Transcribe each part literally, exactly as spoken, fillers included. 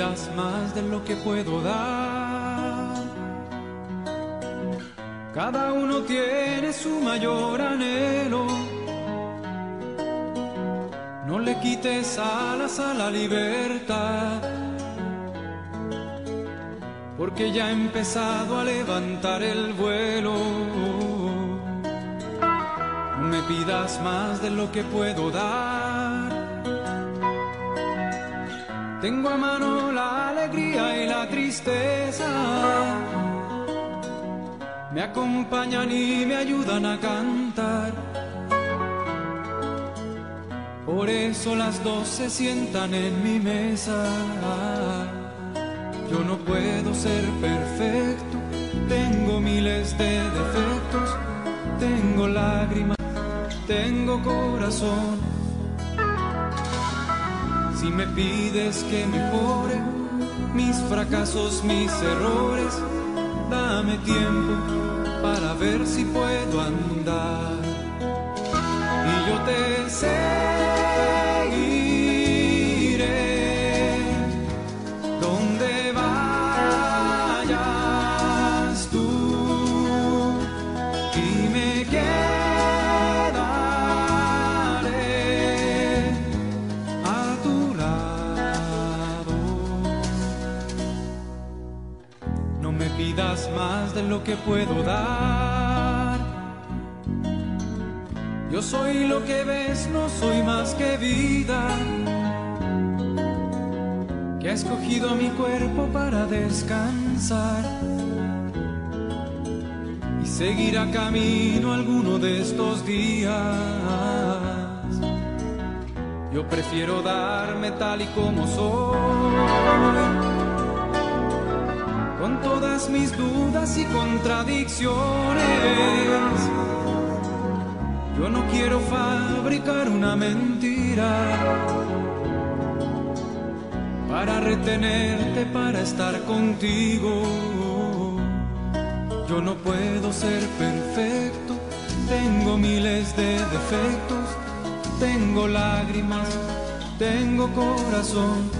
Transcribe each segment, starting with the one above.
pidas más de lo que puedo dar. Cada uno tiene su mayor anhelo. No le quites alas a la libertad, porque ya he empezado a levantar el vuelo. No me pidas más de lo que puedo dar. Tengo a mano la alegría y la tristeza, me acompañan y me ayudan a cantar. Por eso las dos se sientan en mi mesa. Yo no puedo ser perfecto, tengo miles de defectos, tengo lágrimas, tengo corazón. Si me pides que mejore mis fracasos, mis errores, dame tiempo para ver si puedo andar. Y yo te seguiré donde vayas tú, y me quedaré a tu lado. No me pidas más de lo que puedo dar. Yo soy lo que ves, no soy más que vida, que ha escogido mi cuerpo para descansar y seguirá camino alguno de estos días. Yo prefiero darme tal y como soy, con todas mis dudas y contradicciones. Yo no quiero fabricar una mentira para retenerte, para estar contigo. Yo no puedo ser perfecto, tengo miles de defectos, tengo lágrimas, tengo corazón.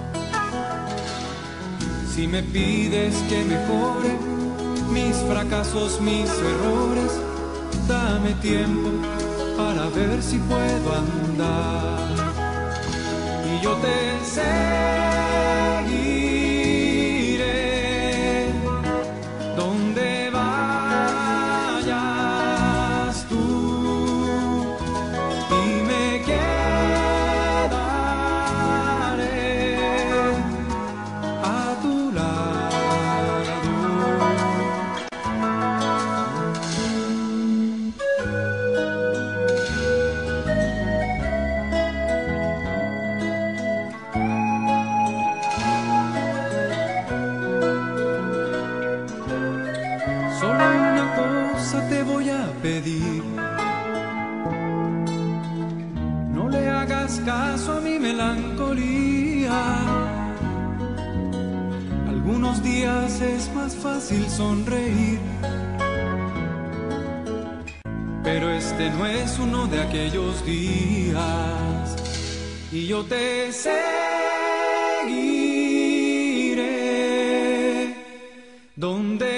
Si me pides que mejore mis fracasos, mis errores, dame tiempo para ver si puedo andar. Y yo te seguiré donde vayas tú, y me quedaré a tu lado. Solo una cosa te voy a pedir: no le hagas caso a mi melancolía. Algunos días es más fácil sonreír, pero este no es uno de aquellos días. Y yo te seguiré donde